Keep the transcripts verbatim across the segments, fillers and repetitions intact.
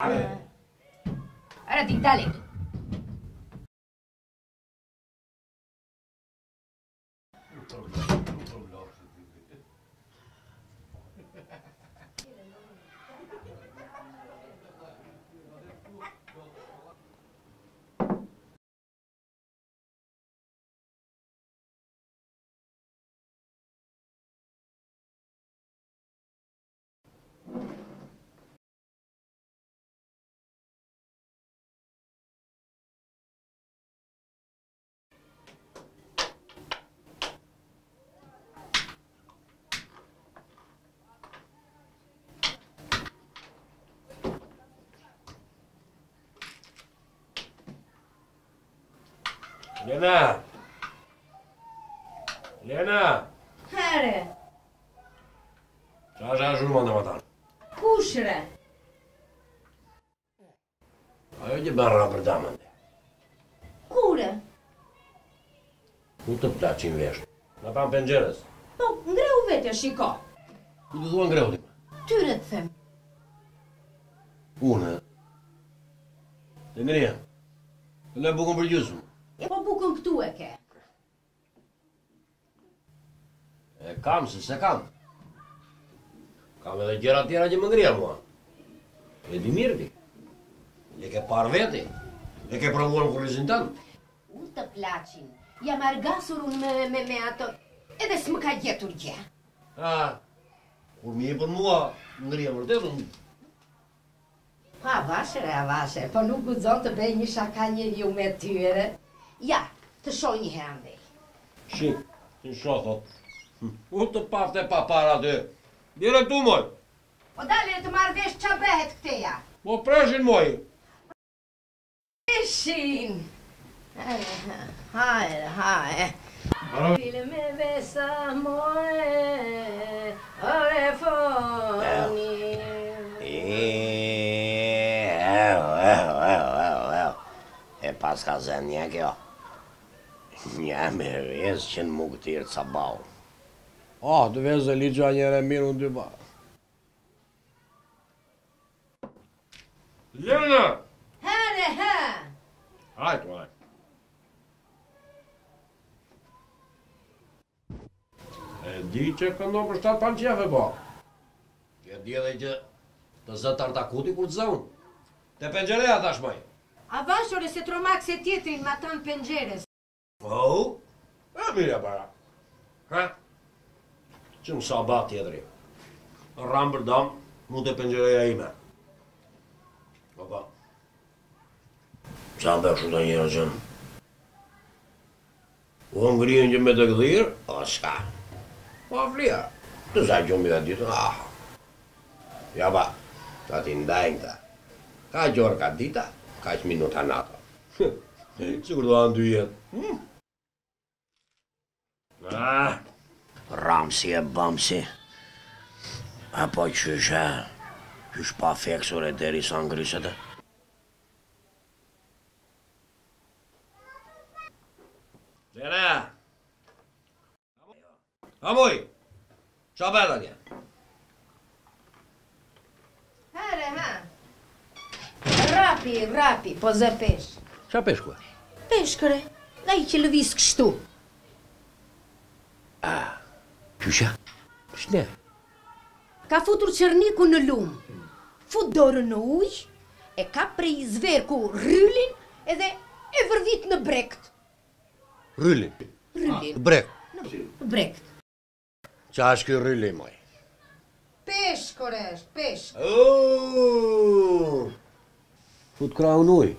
Arăt-i, dale! Lena! Lena! Hare! Ce așa ajung, mă, mă, Kushre! Ajo që bën rapër damën. Kure? Ku të plaçin vesh? Në pan penxerës. Po, ngreu vete, shiko. Ku të thua ngreu ti? Tyre të them. Unë. Të ngria. Të le bukën për gjysmë. E po bukën këtu e ke. E kam, se se kam. Kam edhe gjëra tjera që më ngria mua. E di mirë ti. E ke parë veti. E ke provuar në kurrizin tënë. U të plaçin. Jam argasur unë me, me, me ato. Edhe s'më ka gjetur gjë. A, kur mi e për mua, ngria vërtet unë. A vashere, a vashere, po nuk guxon të bëj një shaka njeriu me tyre. Ja, të shoj një herë andej. Shik, të shoh thot. U të pafte pa para ty. Dire tu moj. Po dale të marrë vesh qa behet këteja. Po preshin moj. Preshin. Hajde, hajde. File me besa moje, ore foni. E pas ka zën një kjo. Një me rrez që në më këtirë të sabau. Ah, të vezë dhe liqa njëre mirë unë dy ba. Lena! Here, ha! Hajtë, hajtë. E di që këndon për shtatë pan qefe, po. E di edhe që të zë tartakuti kur të zë unë. Te penxereja tashmaj. A vashore se tromak se tjetrin ma tanë pëngjeres. Oh? E mirë para. Ha? Që më sa ba tjetëri. Ramë për dam, mu të penxereja ime. Opa. Qa bëhë shuta njëra qënë? U ngrijën që me të këdhirë, o shka. Po flia. Të sa gjumbi dhe ditë, ah. Ja ba, ta ti ndajnë ta. Ka gjorë ka dita, ka që minuta nata. Sigur do anë dy jetë. Ah. Ramsi e bëmsi. Apo qyshe, qysh pa feksur e deri sa ngrisete. Lena! Amuj! Qa bërë atje? Here, ha! Rapi, rapi, po zë pesh. Qa pesh kua? Peshkëre, da i që lëvis kështu. A, qysha? Shne? Ka futur qërniku në lumë, fut dorën në ujë, e ka prej zverku rrylin edhe e vërvit në brekt. Rrylin? Rrylin. Brek? Në brekt. Qa është kjo rrylin, moj? Peshkëre, është peshkë. Uuuu! Fut krau në ujë.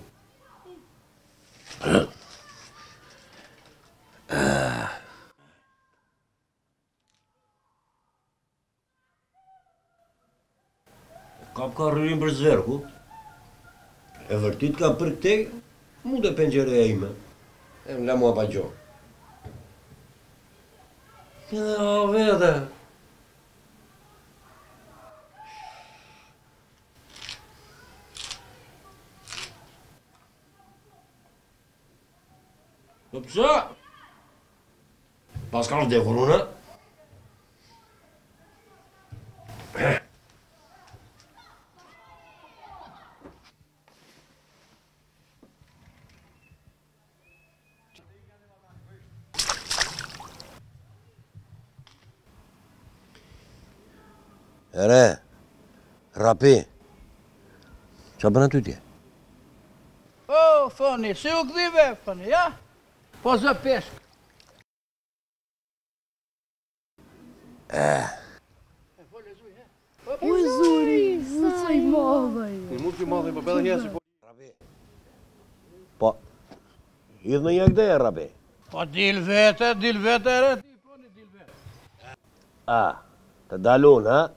Kap ka rrërin për zverku. E vërtit ka për këtej, mu dhe penqere e ime. E më la mua pa gjo. Edhe a vete. Po pëse? Pas ka është dekur unë? Ere, rapi, qa bërën ty tje? O, fani, si u këdhive, fani, ja? Po zë peshk. O zuri, sa i madhe. Mund t'ju madhe, po bella njësë, po... Po, idhë në një këdeje, rapi. Po dil vete, dil vete, ere, ti, fani, dil vete. A, të dalun, ha?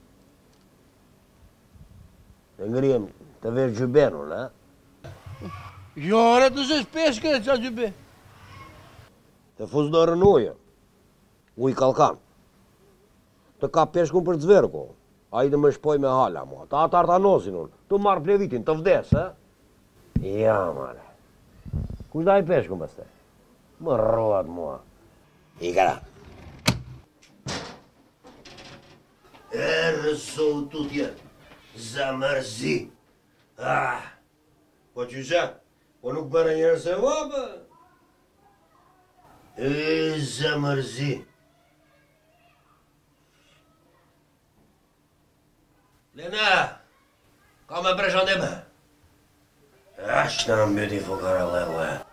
Të ngrijem të vesh gjybenun, ha? Jo, ere, të zesh peshke, qa gjybe. Të fuz dorën ujë, uj kalkan. Të ka peshkun për zverku, a i të më shpoj me hala, mua. Ta atar të anosin unë, të marrë plevitin, të vdes, ha? Ja, mare. Kush da i peshkun pëste? Më rroat, mua. I kara. Erë, so tutje, Zemerzi. Ah, po qyshe, po nuk bërë njërë se vabë. E, Zemerzi. Lena, ka me preshandime. Ashtë në mbyti fukara lewe.